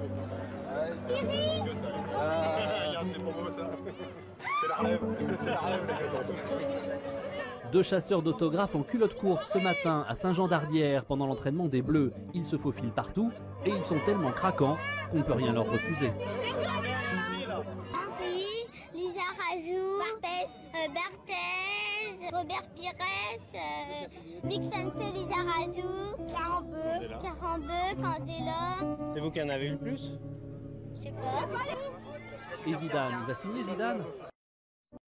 C'est pour moi ça. C'est la relève. C'est la relève. Deux chasseurs d'autographes en culotte courte ce matin à Saint-Jean-d'Ardière pendant l'entraînement des Bleus. Ils se faufilent partout et ils sont tellement craquants qu'on ne peut rien leur refuser. Henri, Lisa Razou, Barthez, Robert Pires, Mixante, Lisa Razou, Carambeu, Candela. C'est vous qui en avez eu le plus? Je sais pas. Et Zidane, il va signer Zidane?